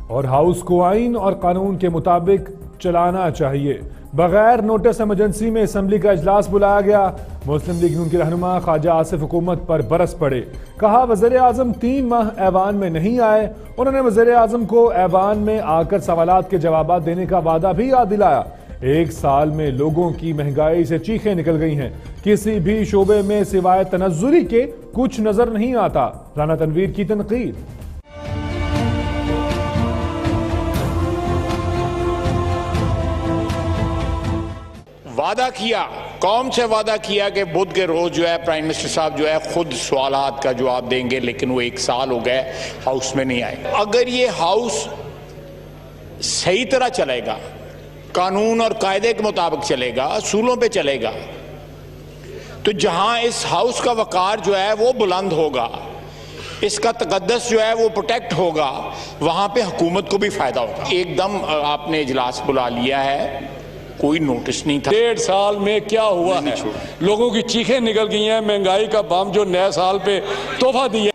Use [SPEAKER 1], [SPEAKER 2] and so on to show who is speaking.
[SPEAKER 1] और हाउस को आइन और कानून के मुताबिक चलाना चाहिए। बगैर नोटिस इमरजेंसी में असेंबली का इजलास बुलाया गया। मुस्लिम लीग नून के रहनुमा ख्वाजा आसिफ हुकूमत पर बरस पड़े। कहा वज़ीर आज़म 3 माह ऐवान में नहीं आए। उन्होंने वज़ीर आज़म को ऐवान में आकर सवालात के जवाब देने का वादा भी याद दिलाया। 1 साल में लोगों की महंगाई से चीखें निकल गई हैं। किसी भी शोबे में सिवाय तनज़्ज़ुली के कुछ नजर नहीं आता। राना तनवीर की तनकीद।
[SPEAKER 2] वादा किया, कौम से वादा किया कि बुध के रोज जो है प्राइम मिनिस्टर साहब जो है खुद सवालात का जवाब देंगे, लेकिन वो 1 साल हो गए हाउस में नहीं आए। अगर ये हाउस सही तरह चलेगा, कानून और कायदे के मुताबिक चलेगा, असूलों पे चलेगा, तो जहां इस हाउस का वकार जो है वो बुलंद होगा, इसका तकद्दस जो है वो प्रोटेक्ट होगा, वहां पे हुकूमत को भी फायदा होगा। एकदम आपने इजलास बुला लिया है, कोई नोटिस नहीं था।
[SPEAKER 3] 1.5 साल में क्या हुआ है? लोगों की चीखें निकल गई हैं। महंगाई का बम जो नए साल पे तोहफा दिया